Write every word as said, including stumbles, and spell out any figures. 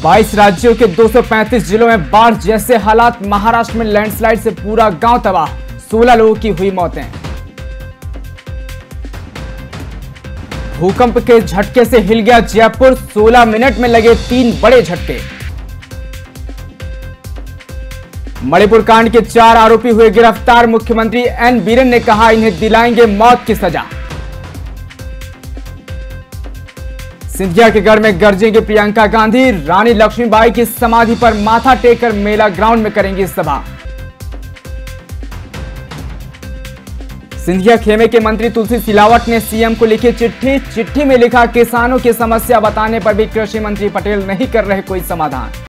बाईस राज्यों के दो सौ पैंतीस जिलों में बाढ़ जैसे हालात। महाराष्ट्र में लैंडस्लाइड से पूरा गांव तबाह, सोलह लोगों की हुई मौतें। भूकंप के झटके से हिल गया जयपुर, सोलह मिनट में लगे तीन बड़े झटके। मणिपुर कांड के चार आरोपी हुए गिरफ्तार, मुख्यमंत्री एन बीरेन ने कहा इन्हें दिलाएंगे मौत की सजा। सिंधिया के गढ़ में गरजेंगे प्रियंका गांधी, रानी लक्ष्मीबाई की समाधि पर माथा टेककर मेला ग्राउंड में करेंगी सभा। सिंधिया खेमे के मंत्री तुलसी सिलावट ने सीएम को लिखी चिट्ठी, चिट्ठी में लिखा किसानों की समस्या बताने पर भी कृषि मंत्री पटेल नहीं कर रहे कोई समाधान।